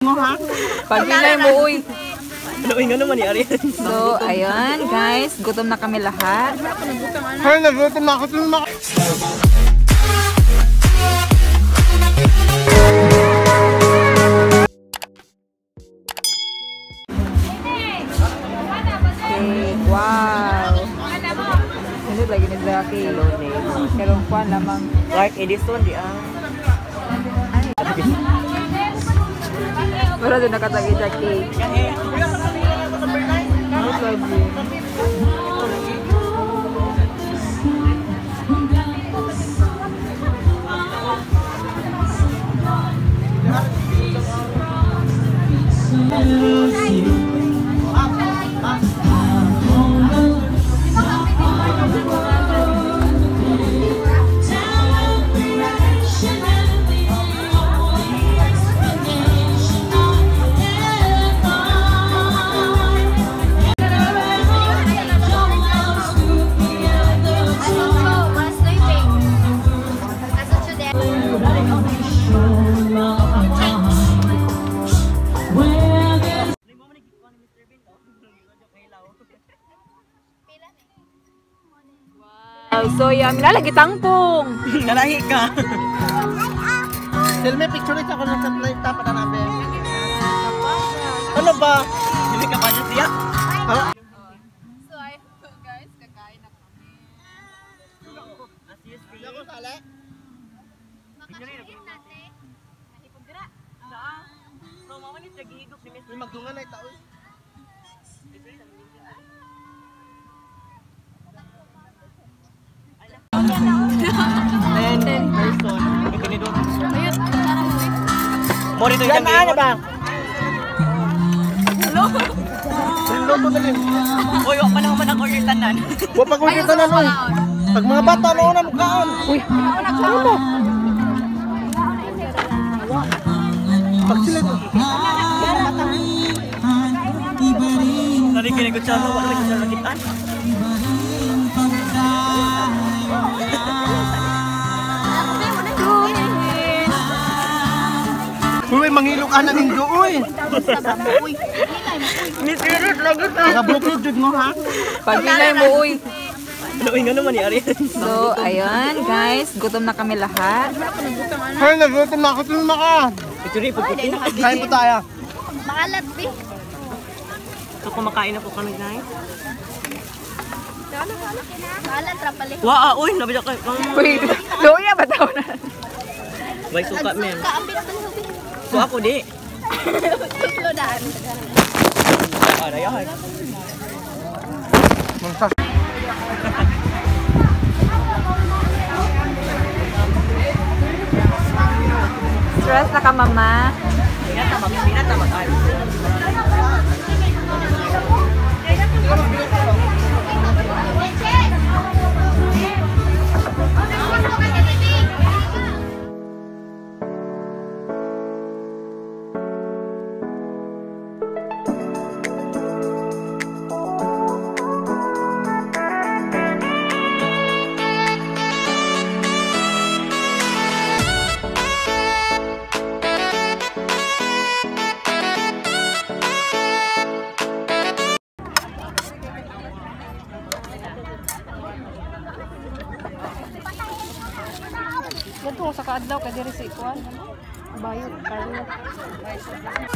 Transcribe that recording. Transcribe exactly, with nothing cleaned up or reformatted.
Pag-inay mo, uy. Anuin nga naman ni Ariel. So, ayun guys. Gutom na kami lahat. Ay, nagutom na ako. Okay, wow. Hindi lagi na sa kilo. Pero kuha lamang. Clark Edison, di ah. Pero doon nakatagi sa cake. Ano sabi? So, yan. Lalagi tangpong. Nalahi ka. Silme, picture ito ako lang sa live tapat na namin. Ano ba? Hindi ka pa niya siya. Ha? So, ayun guys. Kakain na kami. Hindi ako sali. Makasirin natin. Mahipagdira. So, mamanit nagihigop si Miss. May magdungan na ito. Ten person. May ganito. Ayun. Mo dito yung Yan na ba? Hello? Hello mo dali. Uy, wak pa naman ang order tanan. Huwag pag-ulit na nun. Pag mga bata na una mukhaan. Uy, ano mo? Pag sila ito. Narikinig ko siya, wala ko siya nakitaan. Uy, mangilok ka na ninyo, uy. Miss Irot, lagot na. Nakablog jud mo, ha? Pag-inay mo, uy. Anuin nga naman ni Ariel. So, ayun guys. Gutom na kami lahat. Ay, nagutom na ako. Tulma ka. Ito rin, pagputi. Kain po tayo. Makalat, be. So, kumakain na po kami, guys. Makalat, rapali. Waa, uy, nabidya ka. Uy, doya ba daw na? May suka, ma'am. Kaambit man hubi. So, ako di. Tutlo daan. Para yahay. Magsas. Stress na ka, mama. Pinata, pinata, mag-ay. Ganito sa kaadlaw ka diri sa ikuan. Bayot, Carlo.